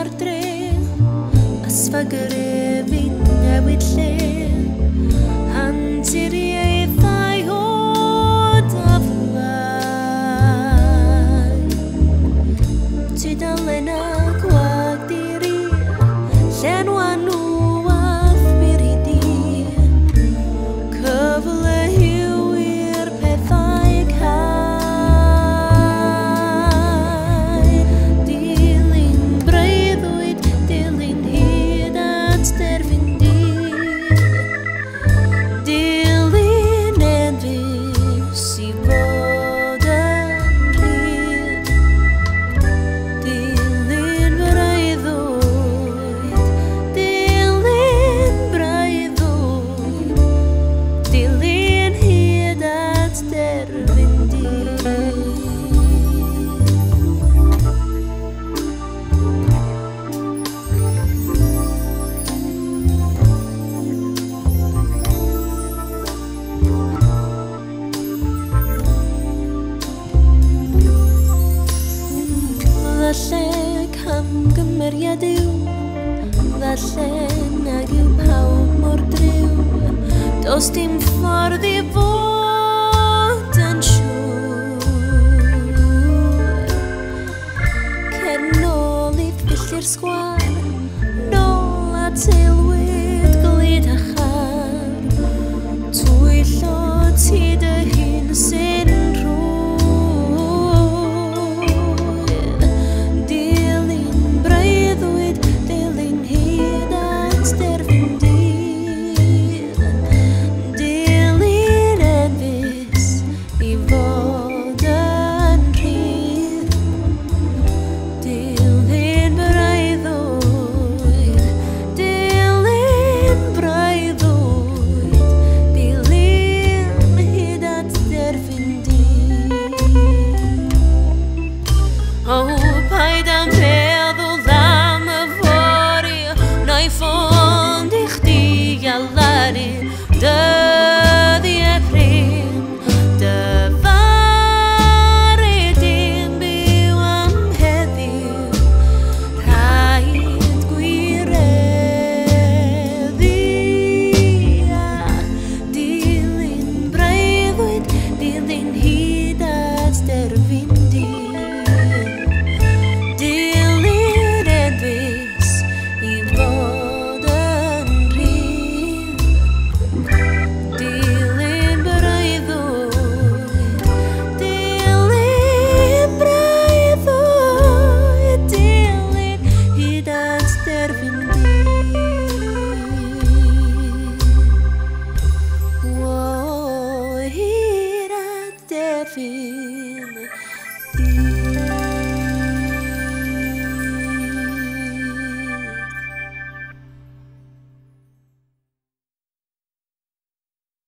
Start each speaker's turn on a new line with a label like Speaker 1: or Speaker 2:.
Speaker 1: ar dre ysfagyrefin newid lle anturiaethau o daflau tudalen a gwagdiri llenwa nhw a thbiridi cyfle hiw i'r pethau cael dilyn breuddwyd dilyn hyd at derfyn dilyn enfys I fod yn rhydd dilyn breuddwyd dilyn hyd at derfyn Falle camgymeriad yw falle nag yw pawb mor driw does dim ffordd I fod yn siŵr cer nôl I ddylltir sgwar nôl at aelwyd glyd a char twyllo ti dy hun sy'n paid am feddwl am y fori na I ffond I chdi a laru dyddiau prin dyfaru dim byw am heddiw rhaid gwireddu a dilyn breuddwyd dilyn hyd at derfyn Derfyn